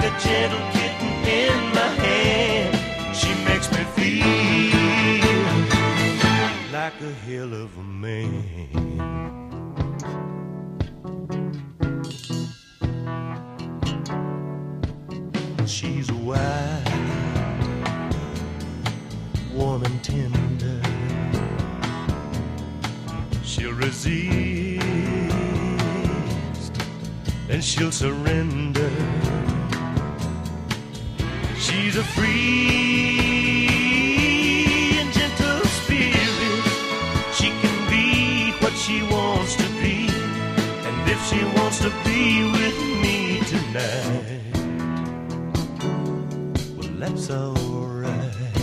a gentle kitten in my hand. She makes me feel like a hell of a man. She's wild, warm and tender. She'll resist, then she'll surrender. She's a free and gentle spirit. She can be what she wants to be, and if she wants to be with me tonight, well, that's alright.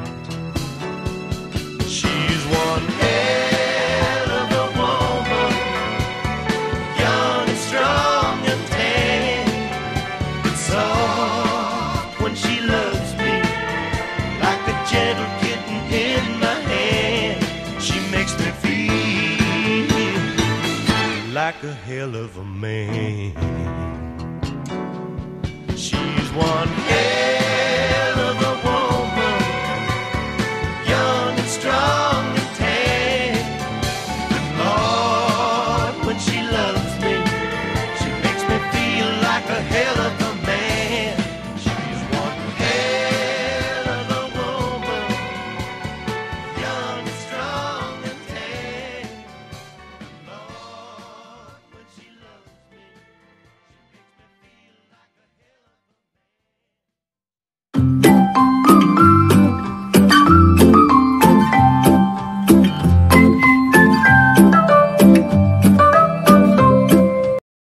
She's one hell of a woman, young and strong and tan, but soft when she loves me, like a gentle kitten in my hand. She makes me feel like a hell of a man. She's one